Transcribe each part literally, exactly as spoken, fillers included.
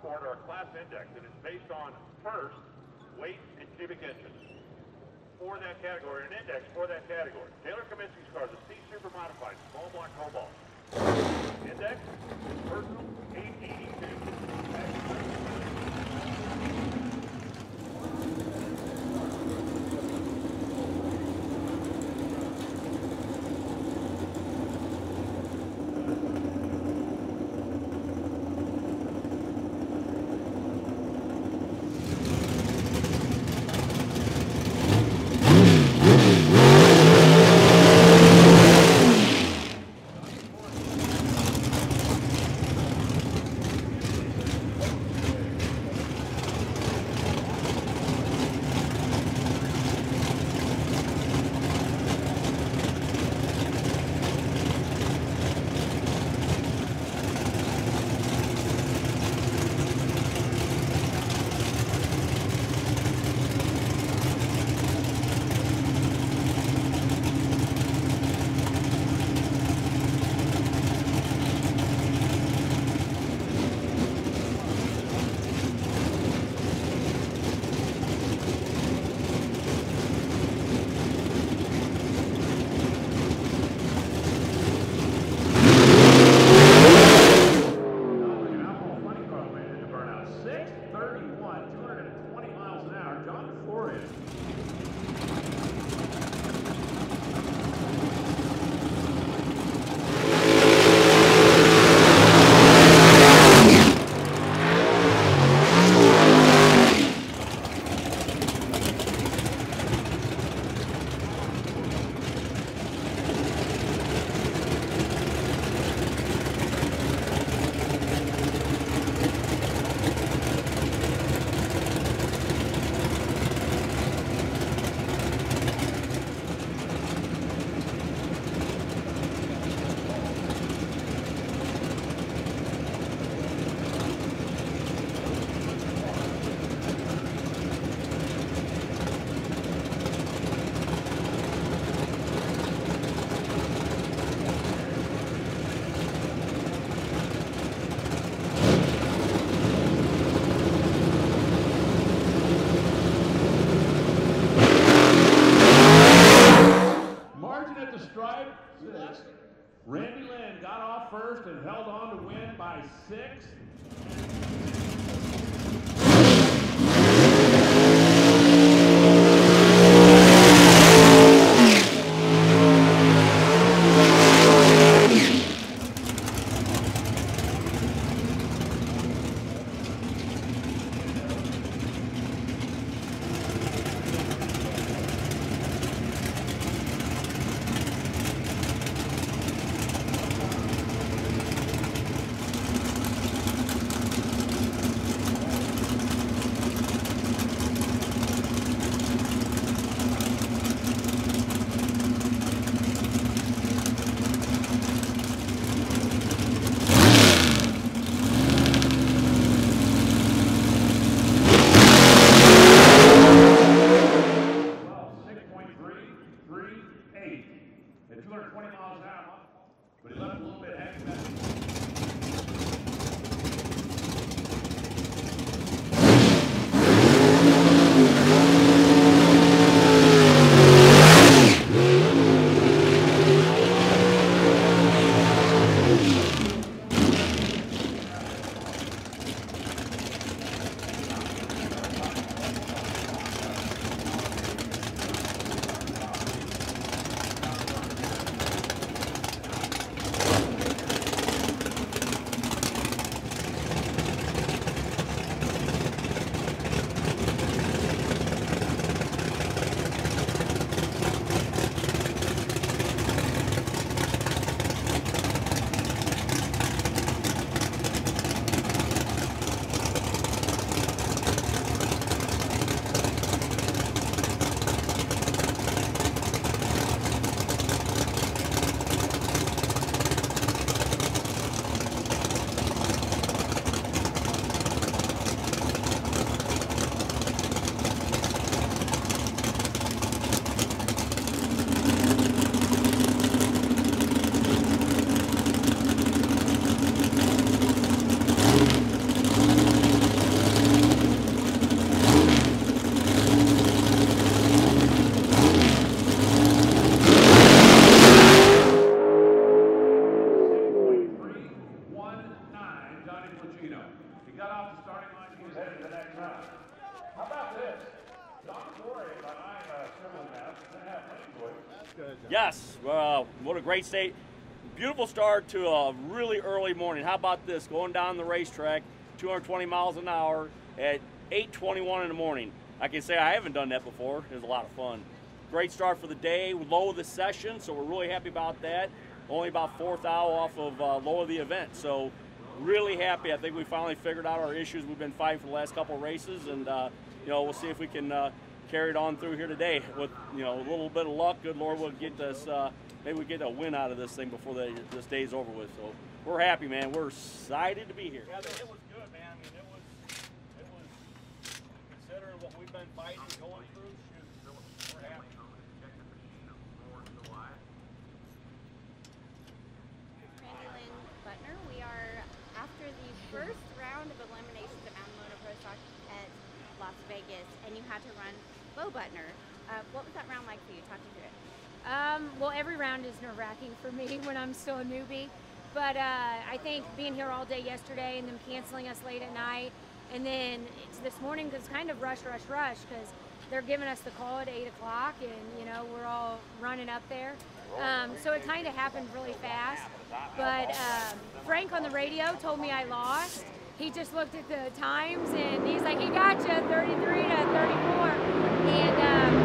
report or a class index that is based on, first, weight and cubic inches for that category, an index for that category. Taylor Kaminsky's car is a C Super Modified, small block cobalt. Index, personal, eight eighty-two. Randy Lynn got off first and held on to win by six. Yes, uh, what a great state. Beautiful start to a really early morning. How about this, going down the racetrack, two hundred twenty miles an hour at eight twenty-one in the morning. I can say I haven't done that before. It was a lot of fun. Great start for the day, low of the session, so we're really happy about that. Only about fourth hour off of uh, low of the event, so really happy. I think we finally figured out our issues we've been fighting for the last couple of races, and uh, you know, we'll see if we can uh, carry it on through here today. With you know a little bit of luck, good Lord, we'll get this. Uh, maybe we get a win out of this thing before the, this day's over with. So we're happy, man. We're excited to be here. Yeah, it was good, man. I mean, it was, it was considering what we've been fighting, going through. Shoot, we're happy. Randy Lynn Butner. We are after the first round of eliminations at Mountain Moto Pro Stock at Las Vegas, and you had to run Bo Butner. Uh, what was that round like for you? Talk me through it. Um, well, every round is nerve-wracking for me when I'm still a newbie. But uh, I think being here all day yesterday and them canceling us late at night, and then it's this morning it's kind of rush, rush, rush because they're giving us the call at eight o'clock, and you know we're all running up there. Um, so it kind of happened really fast. But um, Frank on the radio told me I lost. He just looked at the times and he's like, he got you thirty-three to thirty-four. And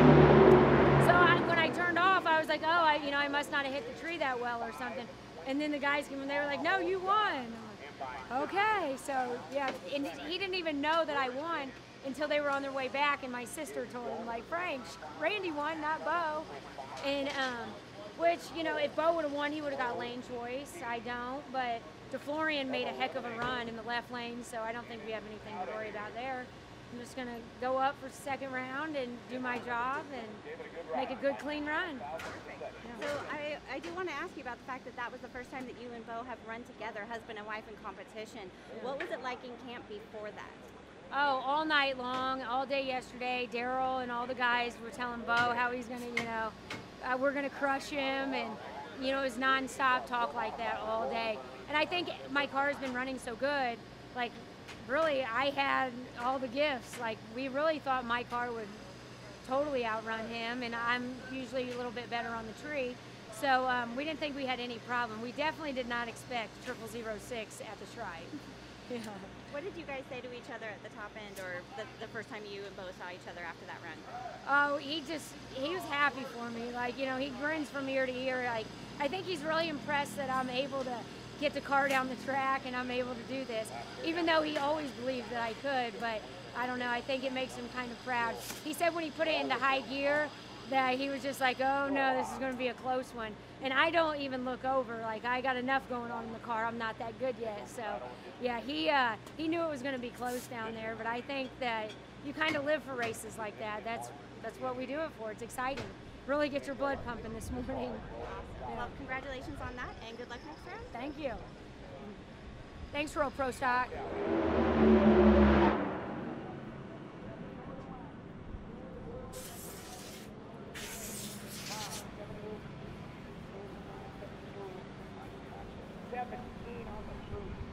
um, so I, when I turned off, I was like, oh, I, you know, I must not have hit the tree that well or something. And then the guys came and they were like, no, you won. I'm like, okay, so yeah, and he didn't even know that I won until they were on their way back, and my sister told him, like, Frank, Randy won, not Bo. And um, which, you know, if Bo would have won, he would have got lane choice. I don't, but DeFlorian made a heck of a run in the left lane, so I don't think we have anything to worry about there. I'm just going to go up for second round and do my job and make a good, clean run. So I, I do want to ask you about the fact that that was the first time that you and Bo have run together, husband and wife in competition. What was it like in camp before that? Oh, all night long, all day yesterday. Daryl and all the guys were telling Bo how he's going to, you know, uh, we're going to crush him. And, you know, it was nonstop talk like that all day. And I think my car has been running so good, like, really, I had all the gifts. Like, we really thought my car would totally outrun him, and I'm usually a little bit better on the tree. So um, we didn't think we had any problem. We definitely did not expect triple zero six at the Stripe. Yeah. What did you guys say to each other at the top end, or the, the first time you and Bo saw each other after that run? Oh, he just, he was happy for me. Like, you know, he grins from ear to ear. Like, I think he's really impressed that I'm able to get the car down the track and I'm able to do this, even though he always believed that I could. But I don't know, I think it makes him kind of proud. He said when he put it into high gear that he was just like, oh no, this is going to be a close one. And I don't even look over. Like, I got enough going on in the car. I'm not that good yet. So yeah, he uh, he knew it was going to be close down there. But I think that you kind of live for races like that. That's that's what we do it for. It's exciting. Really get your blood pumping this morning. Yeah. Well, congratulations on that, and good luck next round. Thank you. Thanks, Royal Pro Stock. seventeen on the truth.